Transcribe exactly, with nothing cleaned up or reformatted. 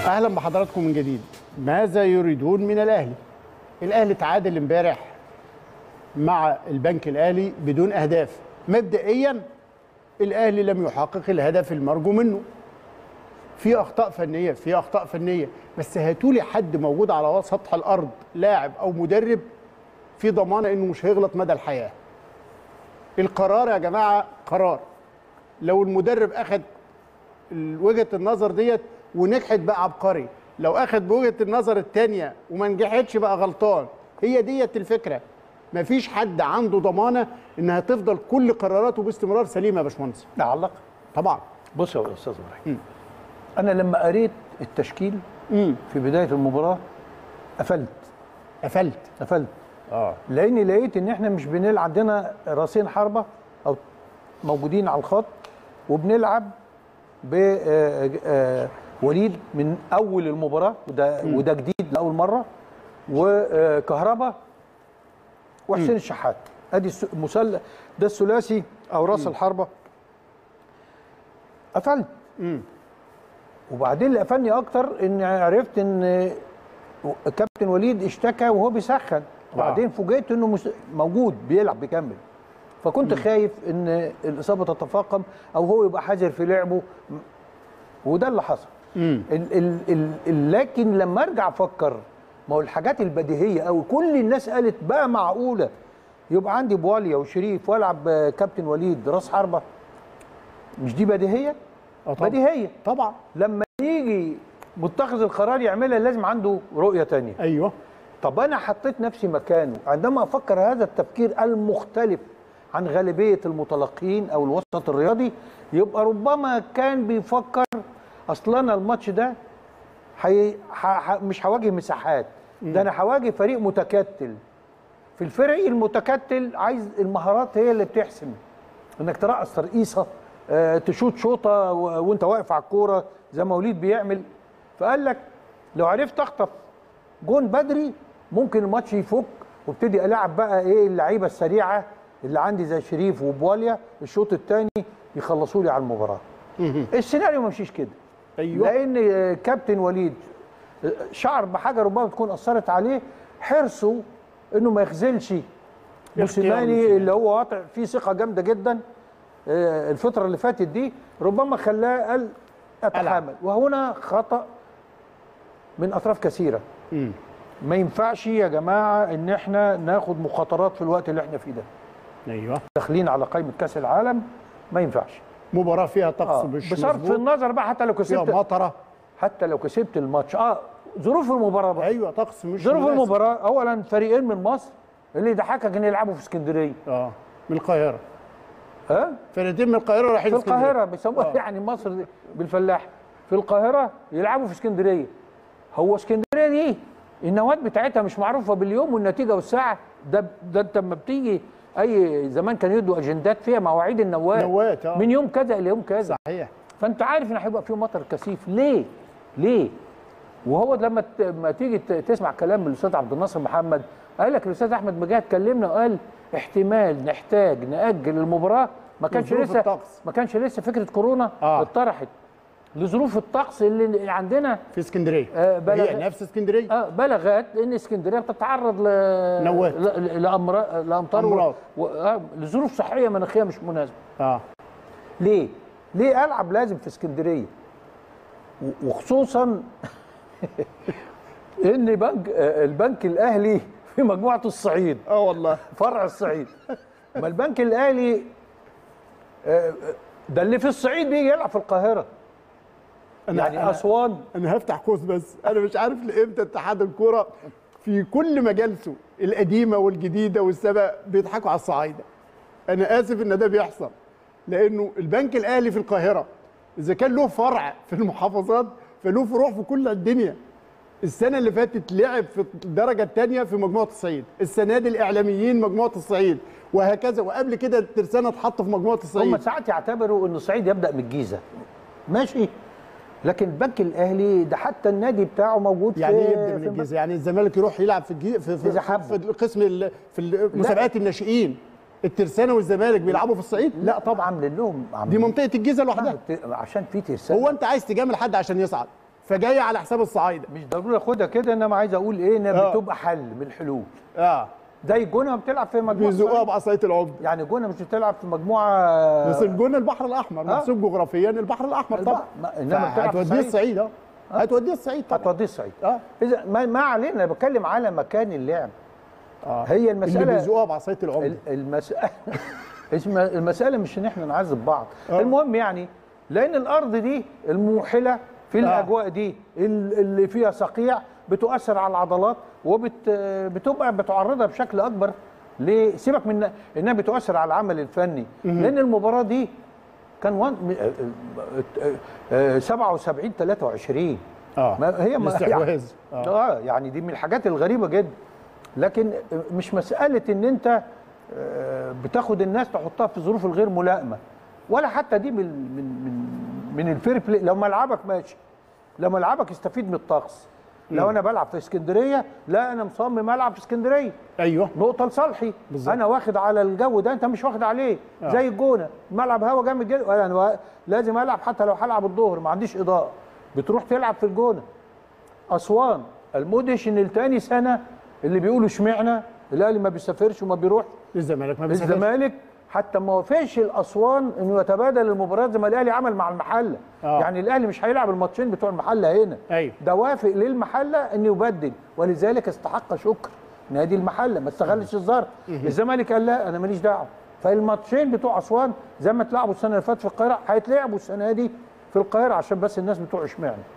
اهلا بحضراتكم من جديد. ماذا يريدون من الاهلي؟ الاهلي تعادل امبارح مع البنك الاهلي بدون اهداف. مبدئيا الاهلي لم يحقق الهدف المرجو منه. في اخطاء فنيه في اخطاء فنيه بس هاتوا لي حد موجود على سطح الارض لاعب او مدرب في ضمانه انه مش هيغلط مدى الحياه. القرار يا جماعه قرار. لو المدرب اخذ وجهه النظر ديت ونجحت بقى عبقري، لو اخذ بوجهه النظر الثانيه وما نجحتش بقى غلطان. هي ديت الفكره. مفيش حد عنده ضمانه انها تفضل كل قراراته باستمرار سليمه يا باشمهندس. نعلق طبعا. بص يا استاذ ابراهيم، انا لما قريت التشكيل مم. في بدايه المباراه قفلت قفلت قفلت اه لاني لقيت ان احنا مش بنلعب، عندنا راسين حربه او موجودين على الخط وبنلعب بوليد من اول المباراه، وده مم. وده جديد لاول مره، وكهربا وحسين الشحات. ادي المثلث ده الثلاثي او راس مم. الحربه. قفلت. مم. وبعدين اللي قفلني اكتر ان عرفت ان كابتن وليد اشتكى وهو بيسخن، وبعدين فوجئت انه موجود بيلعب بيكمل. فكنت مم. خايف ان الاصابه تتفاقم او هو يبقى حذر في لعبه، وده اللي حصل. ال ال ال ال لكن لما ارجع افكر، ما هو الحاجات البديهيه قوي كل الناس قالت بقى معقوله يبقى عندي بواليا وشريف والعب كابتن وليد راس حربه؟ مش دي بديهيه؟ اه طبعا. بديهيه طبعا. لما يجي متخذ القرار يعملها لازم عنده رؤيه ثانيه. ايوه. طب انا حطيت نفسي مكانه عندما افكر هذا التفكير المختلف عن غالبيه المتلقين او الوسط الرياضي، يبقى ربما كان بيفكر اصلا انا الماتش ده حي... ح... مش هواجه مساحات، ده انا هواجه فريق متكتل. في الفريق المتكتل عايز المهارات هي اللي بتحسم، انك ترقص ترقيصه، أه تشوط شوطه وانت واقف على الكوره زي ما وليد بيعمل. فقال لك لو عرفت اخطف جون بدري ممكن الماتش يفك، وابتدي العب بقى ايه اللعيبه السريعه اللي عندي زي شريف وبواليا الشوط الثاني يخلصوا لي على المباراه. السيناريو ما مشيش كده. ايوه. لان كابتن وليد شعر بحاجه ربما تكون اثرت عليه، حرصه انه ما يخذلش موسيماني اللي هو واقع فيه ثقه جامده جدا الفتره اللي فاتت دي، ربما خلاه قال اتحامل. وهنا خطا من اطراف كثيره. م. ما ينفعش يا جماعه ان احنا ناخد مخاطرات في الوقت اللي احنا فيه ده. ايوه. داخلين على قائمه كاس العالم، ما ينفعش مباراه فيها طقس آه. مش بصرف النظر بقى حتى لو كسبت فيها مطره، حتى لو كسبت الماتش اه ظروف المباراه بقى. ايوه طقس مش ظروف مناسب. المباراه اولا فريقين من مصر اللي يضحكك ان يلعبوا في اسكندريه. اه من القاهره. ها؟ فرقتين من القاهره رايحين في القاهره بيسموها يعني مصر بالفلاح في القاهره يلعبوا في اسكندريه. هو اسكندريه دي النواه بتاعتها مش معروفه باليوم والنتيجه والساعه. ده ده انت لما بتيجي اي زمان كانوا يدوا اجندات فيها مواعيد النواه نوات اه من يوم كذا الى يوم كذا. صحيح. فانت عارف ان هيبقى فيه مطر كثيف. ليه؟ ليه؟ وهو لما لما تيجي تسمع كلام الاستاذ عبد الناصر محمد، قال لك الاستاذ احمد مجاهد كلمنا وقال احتمال نحتاج ناجل المباراه. ما كانش لسه الطقس. ما كانش لسه فكره كورونا آه. اتطرحت لظروف الطقس اللي عندنا في اسكندريه. آه هي نفس اسكندريه. اه بلغت ان اسكندريه بتتعرض ل نوات لامطار لامطار و... آه لظروف صحيه مناخيه مش مناسبه. اه ليه؟ ليه العب لازم في اسكندريه؟ وخصوصا ان بنك البنك الاهلي في مجموعه الصعيد. اه والله فرع الصعيد. ما البنك الاهلي ده اللي في الصعيد بيجي يلعب في القاهره. أنا يعني أنا اسوان. انا هفتح قوس بس انا مش عارف لامتى اتحاد الكوره في كل مجالسه القديمه والجديده والسابقه بيضحكوا على الصعايده. انا اسف ان ده بيحصل، لانه البنك الاهلي في القاهره اذا كان له فرع في المحافظات فله فروع في كل الدنيا. السنه اللي فاتت لعب في الدرجه الثانيه في مجموعه الصعيد، السنه دي الاعلاميين مجموعه الصعيد، وهكذا. وقبل كده الترسانه اتحط في مجموعه الصعيد. هم ساعات يعتبروا ان الصعيد يبدا من الجيزه، ماشي، لكن البنك الاهلي ده حتى النادي بتاعه موجود يعني في ايه يبدا من الجيزه؟ يعني الزمالك يروح يلعب في الجي... في في, في القسم في مسابقات الناشئين، الترسانه والزمالك بيلعبوا في الصعيد؟ لا طبعا لهم دي منطقه الجيزه لوحدها عشان في ترسانه. هو انت عايز تجامل حد عشان يصعد؟ فجايه على حساب الصعايده. مش ضروري اخدها كده، انما عايز اقول ايه، انها آه. بتبقى حل من الحلول. اه زي الجونه بتلعب في مجموعه بيزقوها بعصايه العمده. يعني الجونه مش بتلعب في مجموعه، بس الجونه البحر الاحمر محسوب جغرافيا البحر الاحمر طبعا. ما- إنما بتلعب في هتوديه الصعيد. الصعيد اه هتوديه الصعيد طبعا. هتوديه الصعيد. اه اذا ما, ما علينا، انا بتكلم على مكان اللعب. اه هي المساله اللي بيزقوها بعصايه العمده. ال- المساله اسم- المساله مش ان احنا نعذب بعض. آه. المهم يعني، لان الارض دي الموحله في آه. الاجواء دي ال- اللي فيها صقيع بتؤثر على العضلات، وبتبقى بتعرضها بشكل اكبر. ليه؟ سيبك من انها بتؤثر على العمل الفني، لان المباراه دي كان وان م- آه، آه، سبعة وسبعين ثلاثة وعشرين. اه ما هي ما الاستحواذ. يعني اه يعني دي من الحاجات الغريبه جدا. لكن مش مساله ان انت آه، بتاخد الناس تحطها في ظروف الغير ملائمه، ولا حتى دي من من من من الفير بلاي. لو ملعبك ماشي، لو ملعبك استفيد من الطقس. لو انا بلعب في اسكندريه، لا انا مصمم العب في اسكندريه، ايوه نقطه لصالحي. بالظبط. انا واخد على الجو ده، انت مش واخد عليه. آه. زي الجونه، ملعب هوا جامد جدا، انا لازم العب حتى لو هلعب الظهر ما عنديش اضاءه، بتروح تلعب في الجونه. اسوان المدهش ان التاني سنه اللي بيقولوا اشمعنى الاهلي ما بيسافرش وما بيروح الزمالك ما بيسافرش. الزمالك حتى ما وافقش الاسوان انه يتبادل المباريات زي ما الاهلي عمل مع المحله. آه. يعني الاهلي مش هيلعب الماتشين بتوع المحله هنا، ايوه ده وافق للمحله انه يبدل، ولذلك استحق شكر نادي المحله، ما استغلش الظرف. الزمالك قال لا انا ماليش دعوه. فالماتشين بتوع اسوان زي ما اتلعبوا السنه اللي فاتت في القاهره هيتلعبوا السنه دي في القاهره، عشان بس الناس بتوع اشمعنى